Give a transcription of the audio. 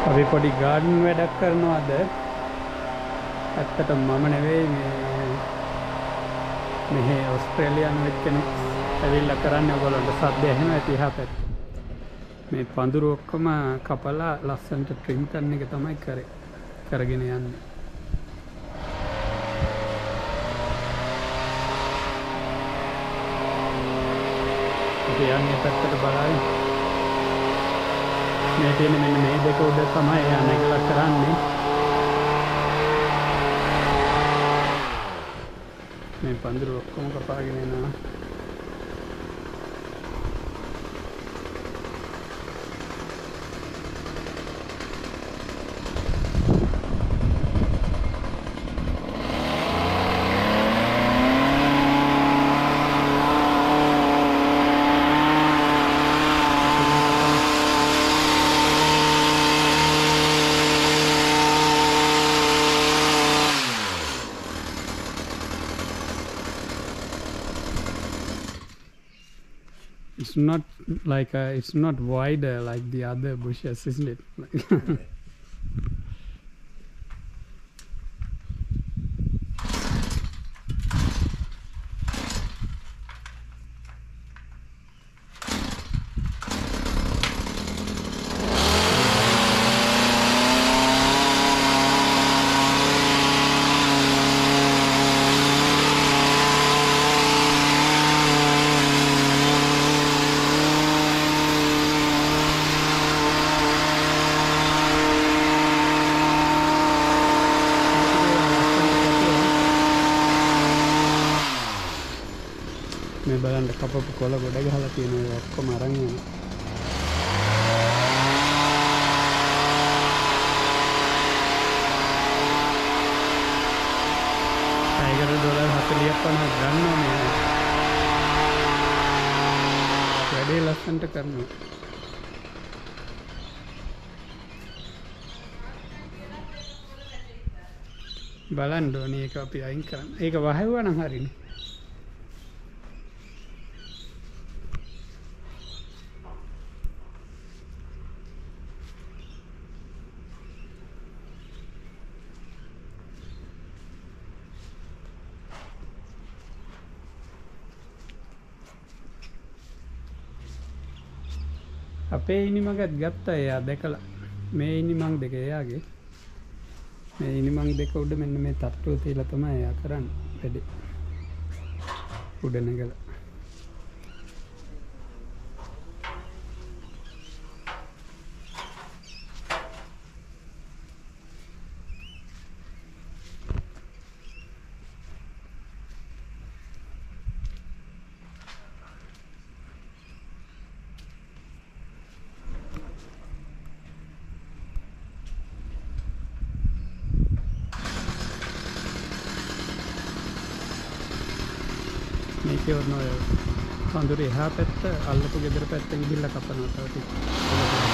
අපි පොඩි ගාඩන් වැඩක් කරනවාද ඇත්තටම මම නෙවෙයි මෙහි ඕස්ට්‍රේලියානු එක්කෙනෙක් ඇවිල්ලා කරන්නේ ඔයගොල්ලන්ට සද්ද ඇහෙනවා ඇති එහා පැත්තේ මේ පඳුරු ඔක්කොම කපලා ලස්සනට ට්‍රිම් කරන එක තමයි කරගෙන යන්නේ අපි යන්නේ පැත්තට බලයි මේ තියෙන මෙන්න මේ දෙක උඩ තමයි එයා නැගලා කරන්නේ මේ පඳුරු ඔක්කොම කපාගෙන යනවා It's not like it's not wider like the other bushes, isn't it? මේ බලන්න කපපු කොළ ගොඩ ගහලා තියෙනවා ඔක්කොම අරන් යනවා. ටයිගර් $40ක් වුණා ගන්නවා මේ. වැඩේ ලස්සනට කරනවා. බලන්න ඕනේ ඒක අපි අයින් කරන්න. ඒක වහයුවා නම් හරිනේ. අපේ ඉනිමගත් ගත්තා එයා දැකලා මේ ඉනිමං දෙක එයාගේ මේ ඉනිමං දෙක උඩ මෙන්න මේ තට්ටුව තියලා තමයි එයා කරන්නේ වැඩේ උඩ නැගලා මේකේ වුණා පඳුරේ එහා පැත්ත අල්ලපු ගෙදර පැත්තෙන් ගිහිල්ලා කපනවා තව ටික